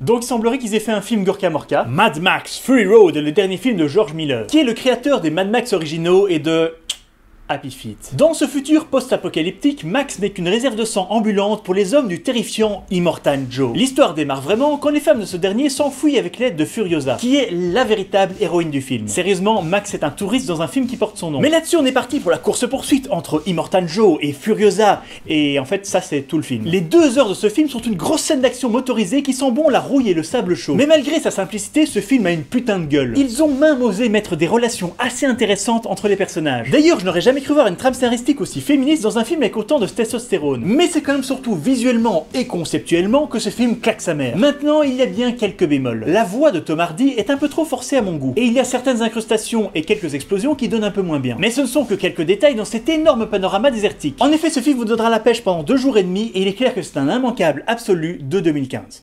Donc il semblerait qu'ils aient fait un film Gurka Morka, Mad Max Fury Road, le dernier film de George Miller, qui est le créateur des Mad Max originaux et de Happy Feet. Dans ce futur post-apocalyptique, Max n'est qu'une réserve de sang ambulante pour les hommes du terrifiant Immortan Joe. L'histoire démarre vraiment quand les femmes de ce dernier s'enfuient avec l'aide de Furiosa, qui est la véritable héroïne du film. Sérieusement, Max est un touriste dans un film qui porte son nom. Mais là-dessus, on est parti pour la course-poursuite entre Immortan Joe et Furiosa, et en fait, ça c'est tout le film. Les 2 heures de ce film sont une grosse scène d'action motorisée qui sent bon la rouille et le sable chaud. Mais malgré sa simplicité, ce film a une putain de gueule. Ils ont même osé mettre des relations assez intéressantes entre les personnages. D'ailleurs, je n'aurais jamais cru voir une trame scénaristique aussi féministe dans un film avec autant de testostérone. Mais c'est quand même surtout visuellement et conceptuellement que ce film claque sa mère. Maintenant, il y a bien quelques bémols. La voix de Tom Hardy est un peu trop forcée à mon goût, et il y a certaines incrustations et quelques explosions qui donnent un peu moins bien. Mais ce ne sont que quelques détails dans cet énorme panorama désertique. En effet, ce film vous donnera la pêche pendant 2 jours et demi, et il est clair que c'est un immanquable absolu de 2015.